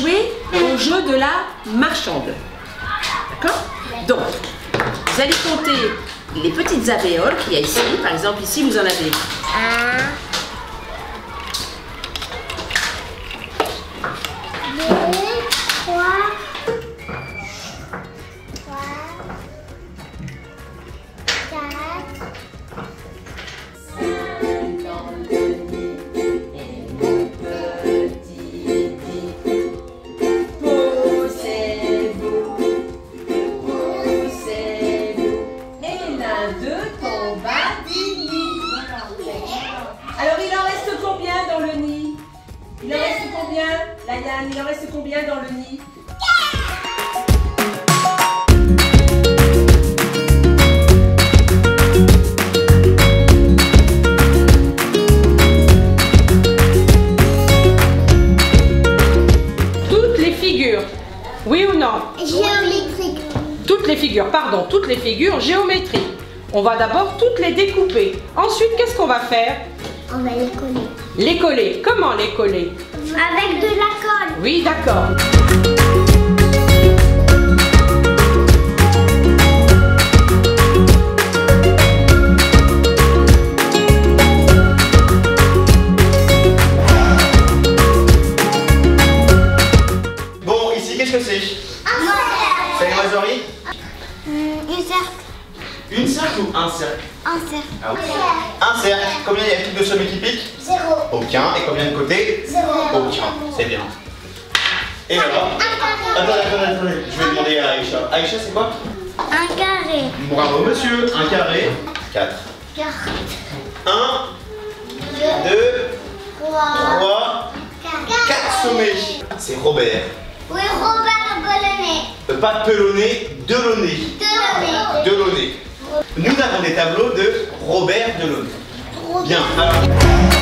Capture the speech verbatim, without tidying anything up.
jouer au jeu de la marchande. D'accord? Donc, vous allez compter les petites alvéoles qu'il y a ici. Par exemple, ici, vous en avez un, deux, trois, quatre. Alors, il en reste combien dans le nid? Il en reste combien, Laïane? Il en reste combien dans le nid? Toutes les figures, oui ou non? Géométrique. Toutes les figures, pardon, toutes les figures géométriques. On va d'abord toutes les découper. Ensuite, qu'est-ce qu'on va faire? On va les coller. Les coller. Comment les coller? Avec de la colle. Oui, d'accord. Bon, ici, qu'est-ce que c'est? C'est une oiserie? Une cercle. Une cercle ou un cercle? Un cercle. Ah, ok. Un cercle. Combien il y a de sommets qui piquent? Zéro. Aucun. Et combien de côtés? Zéro. Aucun. C'est bien. Et alors? Attendez, attendez, attendez. Je vais demander à Aïcha. Aïcha, c'est quoi? Un carré. Bravo, monsieur. Un carré. Quatre. Quatre. Un, Deux. deux, Trois. trois, Quatre. quatre sommets. C'est Robert. Oui, Robert Bellonnet. Euh, Pas Pelonné, Delaunay. Delaunay. Delaunay. Nous avons des tableaux de Robert Delaunay. Robert. Bien. Alors...